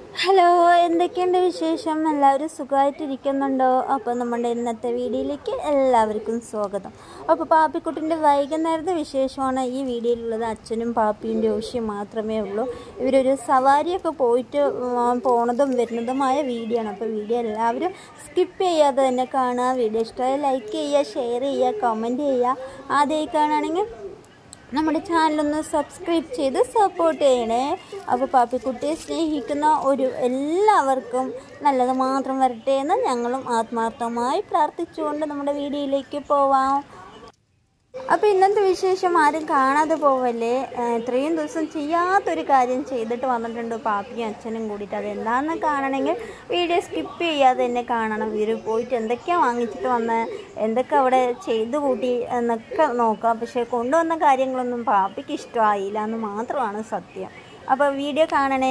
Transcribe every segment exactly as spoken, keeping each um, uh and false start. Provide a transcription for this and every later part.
Hello, എന്തൊക്കെയുണ്ട് വിശേഷം? എല്ലാവരും സുഖമായിട്ടിരിക്കുന്നുണ്ടോ? അപ്പോൾ നമ്മുടെ ഇന്നത്തെ വീഡിയോയിലേക്ക് എല്ലാവർക്കും സ്വാഗതം. അപ്പോൾ പാപ്പിക്കുട്ടിൻ്റെ വൈകുന്നേരത്തെ വിശേഷമാണ് ഈ വീഡിയോയിലുള്ളത്. അച്ഛനും പാപ്പിയും രോഷിയും മാത്രമേ ഉള്ളൂ. ഇവരൊരു സവാരിയൊക്കെ പോയിട്ട് പോണതും വരുന്നതുമായ വീഡിയോ ആണ്. അപ്പോൾ വീഡിയോ എല്ലാവരും സ്കിപ്പ് ചെയ്യാതെ തന്നെ കാണുക. വീഡിയോ ഇഷ്ടമായ ലൈക്ക് ചെയ്യുക, ഷെയർ ചെയ്യുക, കമൻറ്റ് ചെയ്യുക. ആദ്യമായി കാണുകയാണെങ്കിൽ നമ്മുടെ ചാനലൊന്ന് സബ്സ്ക്രൈബ് ചെയ്ത് സപ്പോർട്ട് ചെയ്യണേ. അപ്പോൾ പാപ്പിക്കുട്ടിയെ സ്നേഹിക്കുന്ന ഒരു എല്ലാവർക്കും നല്ലത് മാത്രം വരട്ടെ എന്ന് ഞങ്ങളും ആത്മാർത്ഥമായി പ്രാർത്ഥിച്ചുകൊണ്ട് നമ്മുടെ വീഡിയോയിലേക്ക് പോവാം. അപ്പോൾ ഇന്നത്തെ വിശേഷം ആരും കാണാതെ പോവല്ലേ. ഇത്രയും ദിവസം ചെയ്യാത്തൊരു കാര്യം ചെയ്തിട്ട് വന്നിട്ടുണ്ട് പാപ്പിയും അച്ഛനും കൂടിയിട്ട്. അതെന്താണെന്ന് കാണണമെങ്കിൽ വീഡിയോ സ്കിപ്പ് ചെയ്യാതെ തന്നെ കാണണം. ഇവർ പോയിട്ട് എന്തൊക്കെയാണ് വാങ്ങിച്ചിട്ട് വന്ന് എന്തൊക്കെ അവിടെ ചെയ്തു കൂട്ടി എന്നൊക്കെ നോക്കാം. പക്ഷേ കൊണ്ടുവന്ന കാര്യങ്ങളൊന്നും പാപ്പിക്ക് ഇഷ്ടമായില്ല എന്ന് മാത്രമാണ് സത്യം. അപ്പോൾ വീഡിയോ കാണണേ.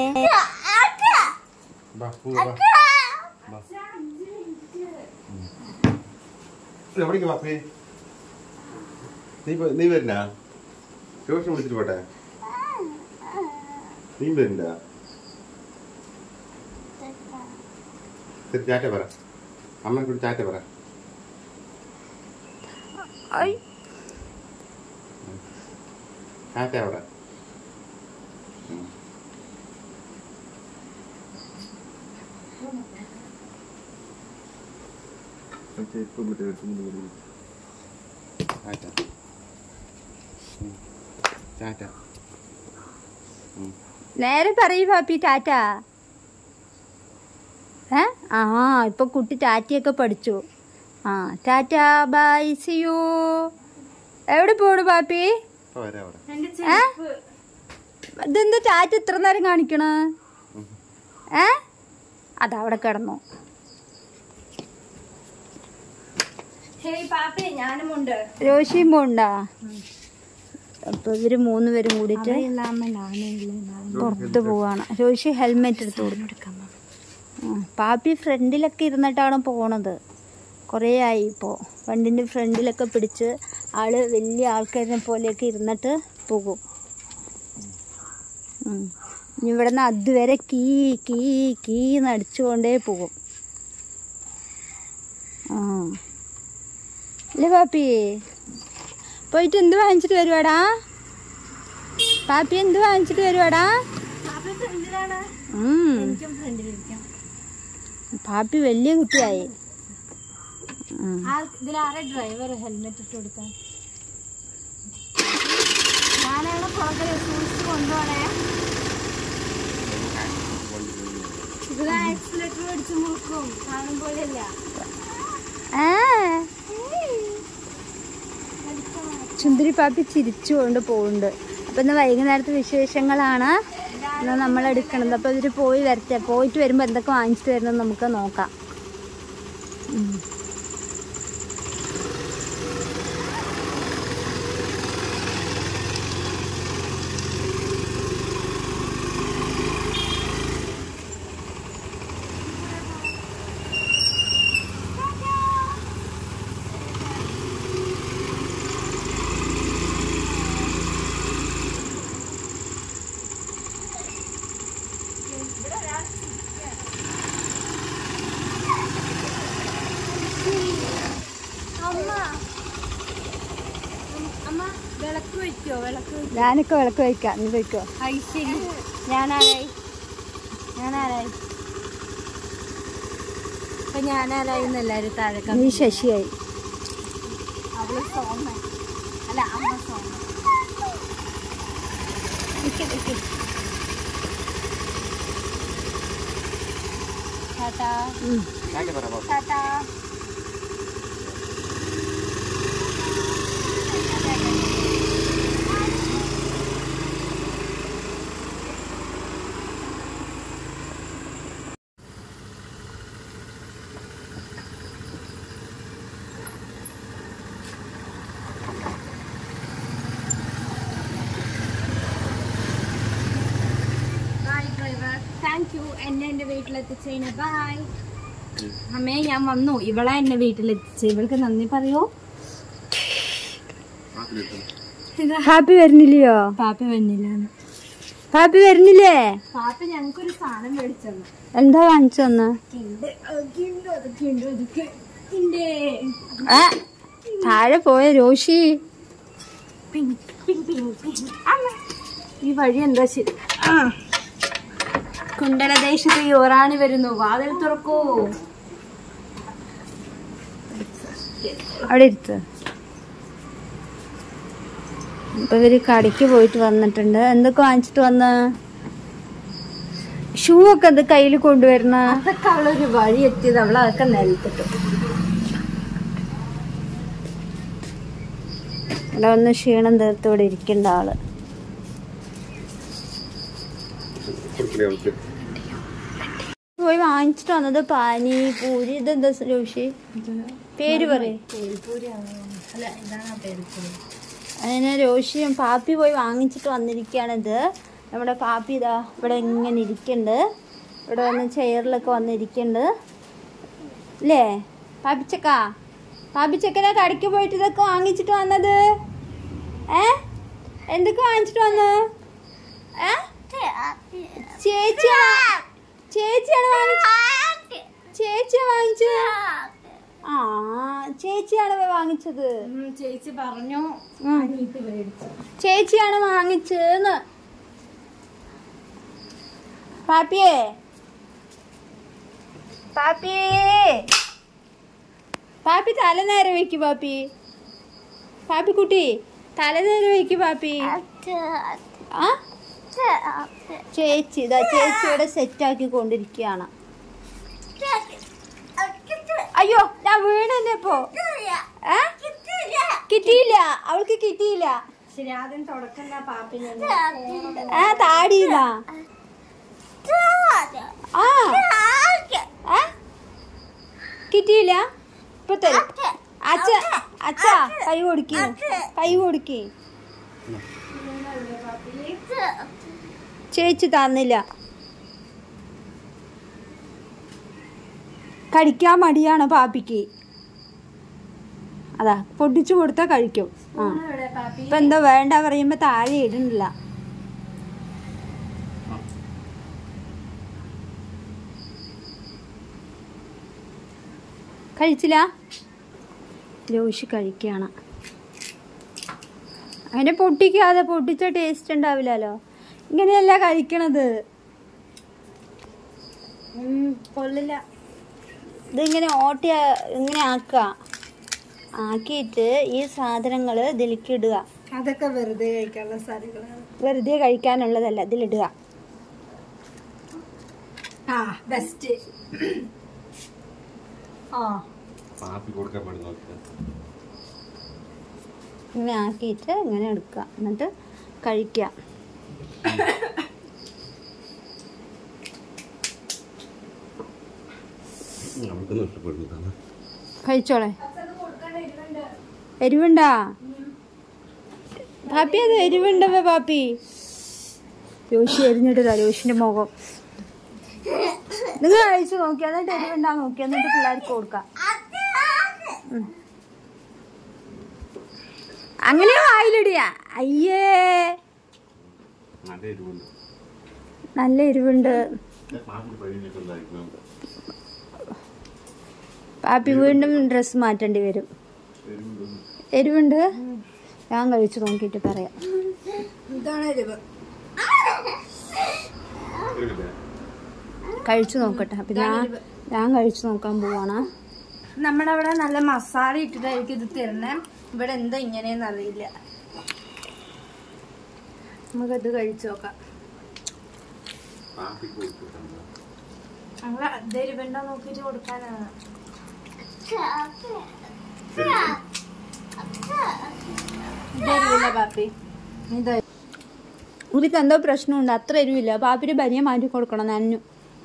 നീ വരണ്ട, ട്യൂഷൻ വിളിച്ചിട്ട് പോട്ടെ. നീ വരണ്ട, ചാറ്റ പറ. അമ്മനെ കൂടി ചാറ്റ പറ. ചാറ്റ അവിടെ. നേരെ പറയൂ പാപ്പി, ടാറ്റ. ഏ ആ ഇപ്പൊ കുട്ടി ടാറ്റയൊക്കെ പഠിച്ചു. ആ ടാറ്റ, ബൈ, സി യു. എവിടെ പോണു പാപ്പി? ഇതെന്താ ടാറ്റ ഇത്ര നേരം കാണിക്കണ? ഏ അതവിടെ കിടന്നു. രോഷിയും പോണ്ടാ? അപ്പൊ ഇവര് മൂന്ന് പേരും കൂടിയിട്ട് പുറത്ത് പോവാണ്. രോഷി ഹെൽമെറ്റ് എടുത്ത് കൊടുക്കാം. പാപ്പി ഫ്രണ്ടിലൊക്കെ ഇരുന്നിട്ടാണ് പോണത്. കുറേ ആയി ഇപ്പോൾ വണ്ടിൻ്റെ ഫ്രണ്ടിലൊക്കെ പിടിച്ച് ആള് വലിയ ആൾക്കാരിനെ പോലെയൊക്കെ ഇരുന്നിട്ട് പോകും. ഇനി ഇവിടെ നിന്ന് അതുവരെ കീ കീ കീ നടിച്ചുകൊണ്ടേ പോകും. ആ അല്ലേ പാപ്പി? പോയിട്ട് എന്ത് വാങ്ങിച്ചിട്ട് വരുവാടാ പാപ്പി? എന്ത് വാങ്ങിച്ചിട്ട് വരുവാടാ? പാപ്പി വലിയ കുട്ടിയായി. ഡ്രൈവർ ഹെൽമെറ്റ് ഇട്ട് കൊടുക്കാൻ ഞാനാണ് പുറകെ സൂക്ഷിച്ച് കൊണ്ടുപോണേ. ഇതിൽ ആക്സിലേറ്റർ മേടിച്ച് മുറുക്കും കാണും പോലെയല്ല. ചുന്ദരി പാപ്പി ചിരിച്ചുകൊണ്ട് പോകുന്നുണ്ട്. അപ്പം ഇന്ന് വൈകുന്നേരത്തെ വിശേഷങ്ങളാണ് ഇന്ന് നമ്മൾ എടുക്കണത്. അപ്പോൾ ഇവർ പോയി വരട്ടെ. പോയിട്ട് വരുമ്പോൾ എന്തൊക്കെ വാങ്ങിച്ചിട്ട് വരുന്നത് നമുക്ക് നോക്കാം. ഞാനൊക്കെ വിളക്ക് വയ്ക്കാം. നീ വയ്ക്കോ? ഞാനാരായി ഞാനാരായി ഇപ്പൊ ഞാനാരായി എല്ലാരും താഴെ. നീ ശശിയായി. അവള് സോമ അല്ല അമ്മ Soma. Ta-ta ta-ta. Thank you എന്നെ എൻ്റെ വീട്ടിലെത്തിച്ചതിന്. ബൈ. അമ്മേ ഞാൻ വന്നു. ഇവളെ എന്നെ വീട്ടിലെത്തിച്ച്. ഇവൾക്ക് നന്ദി പറയോ? ഹാപ്പി വരുന്നില്ലയോ? പാപ്പി വരുന്നില്ല. പാപ്പി വരുന്നില്ലേ? പാപ്പ ഞങ്ങൾക്കൊരു സാധനം മേടിച്ചു. എന്താ വാങ്ങിച്ചു തന്ന? താഴെ പോയ രോഷി ഈ വഴി എന്താ ശരി? ആ കുണ്ടലദേശത്ത് യോറാണി വരുന്നു. വാതിൽ തുറക്കൂ. അവിടെ ഇരുത്ത്. ഇപ്പൊ ഇവര് കടയ്ക്ക് പോയിട്ട് വന്നിട്ടുണ്ട്. എന്തൊക്കെ വാങ്ങിച്ചിട്ട് വന്ന? ഷൂ ഒക്കെ എന്ത് കയ്യിൽ കൊണ്ടുവരുന്ന? അതൊക്കെ അവളൊരു വഴി എത്തിയത്. അവളെ അതൊക്കെ നിലത്തിട്ടു. ഇവിടെ വന്ന് ക്ഷീണം തീർത്ത് ഇവിടെ ഇരിക്കേണ്ട ആള്. പോയി വാങ്ങിച്ചിട്ട് വന്നത് പാനി പൂരി. ഇതെന്താ രോഷി പേര് പറയും? അതിന് രോഷിയും പാപ്പി പോയി വാങ്ങിച്ചിട്ട് വന്നിരിക്കുകയാണിത്. നമ്മുടെ പാപ്പി ഇതാ ഇവിടെ ഇങ്ങനെ ഇരിക്കുന്നുണ്ട്. ഇവിടെ വന്ന് ചെയറിലൊക്കെ വന്നിരിക്കുന്നുണ്ട് അല്ലേ പാപ്പിച്ചക്ക? പാപ്പിച്ചക്കനെ കടയ്ക്ക് പോയിട്ട് ഇതൊക്കെ വാങ്ങിച്ചിട്ട് വന്നത്? ഏ എന്തൊക്കെ വാങ്ങിച്ചിട്ട് വന്ന്? ഏ ചേച്ചിയാ ചേച്ചിയാണ് വാങ്ങിച്ചത്? ചേച്ചിയാ വാങ്ങിച്ചത്? ആ ചേച്ചിയാണ് വാങ്ങിച്ചത്. ചേച്ചി പറഞ്ഞു ചേച്ചിയാണ് വാങ്ങിച്ചതെന്ന്. പാപ്പിയേ പാപ്പിയേ പാപ്പി തല നേരെ വെക്ക്. പാപ്പി പാപ്പി കുട്ടി തല നേരെ വെക്ക്. പാപ്പി ആ ചേച്ചി ഇതാ ചേച്ചി ഇവിടെ സെറ്റാക്കി കൊണ്ടിരിക്കുകയാണ്. അയ്യോ ഞാൻ വീണല്ലേ ഇപ്പോ? കിട്ടിയില്ല, അവൾക്ക് കിട്ടിയില്ല. ശരി ആദ്യം തുടക്കണ്ട പാപ്പിനെ. ആ താടിയില്ല. ആ കിട്ടിയില്ല. ഇപ്പൊ തരും. അച്ഛ അച്ഛ കൈ കൊടുക്കി കൈ കൊടുക്കി. ചേച്ചി തന്നില്ല. കഴിക്കാൻ മടിയാണ് പാപ്പിക്ക്. അതാ പൊട്ടിച്ചു കൊടുത്താ കഴിക്കും. ആ ഇപ്പൊ എന്താ വേണ്ട പറയുമ്പോ താഴെ ഇടുന്നില്ല. കഴിച്ചില്ല. രോഷി കഴിക്കുകയാണ്. അതിനെ പൊട്ടിക്കാതെ, പൊട്ടിച്ച ടേസ്റ്റ് ഉണ്ടാവില്ലല്ലോ. ഇങ്ങനെയല്ല കഴിക്കണത്. കൊള്ളില്ല. ഇതിങ്ങനെ ഓട്ടി ഇങ്ങനെ ആക്കുക. ആക്കിയിട്ട് ഈ സാധനങ്ങൾ ഇതിലേക്ക് ഇടുക. അതൊക്കെ വെറുതെ കഴിക്കാനുള്ള സാധനങ്ങളാണ്. വെറുതെ കഴിക്കാനുള്ളതല്ല, ഇതിലിടുക. ആ ബെസ്റ്റ്. ആ ഇങ്ങനെ ആക്കിയിട്ട് ഇങ്ങനെ എടുക്കുക. എന്നിട്ട് കഴിക്കുക. കഴിച്ചോളെ. എരിവുണ്ടാ പാപ്പി? അത് എരിവുണ്ടവ പാപ്പി. രോഷി എരിഞ്ഞിട്ടില്ല. രോഷിന്റെ മുഖം നിങ്ങൾ കഴിച്ചു നോക്കി. എന്നിട്ട് എരിവുണ്ടാ നോക്കി. എന്നിട്ട് പിള്ളേർക്ക് കൊടുക്കാം. അങ്ങനെ വായിലിടിയ. അയ്യേ നല്ല എരിവുണ്ട്. പാപ്പി വീണ്ടും ഡ്രസ്സ് മാറ്റേണ്ടി വരും. എരിവുണ്ട്. ഞാൻ കഴിച്ചു നോക്കിയിട്ട് പറയാം. കഴിച്ചു നോക്കട്ടെ. അപ്പൊ ഞാൻ ഞാൻ കഴിച്ചു നോക്കാൻ പോവാണ്. നമ്മുടെ അവിടെ നല്ല മസാല ഇട്ടിട്ടായിരിക്കും ഇത് തരണേ. ഇവിടെ എന്താ ഇങ്ങനെയെന്ന് അറിയില്ല. നമുക്കത് കഴിച്ചു നോക്കാം. ഞങ്ങള് എരിവുണ്ടോ നോക്കിട്ട് കൊടുക്കാനാണ്. പാപ്പി ഇതിക്ക് എന്തോ പ്രശ്നമുണ്ട്. അത്ര എരിവില്ല. പാപ്പിന്റെ ബനിയ മാറ്റി കൊടുക്കണം. നനഞ്ഞു.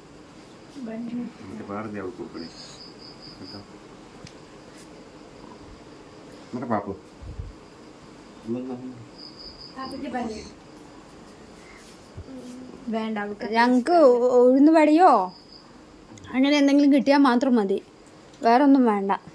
വേണ്ട. ഞങ്ങക്ക് ഉഴുന്ന് വടയോ അങ്ങനെ എന്തെങ്കിലും കിട്ടിയാൽ മാത്രം മതി. വേറെ ഒന്നും വേണ്ട.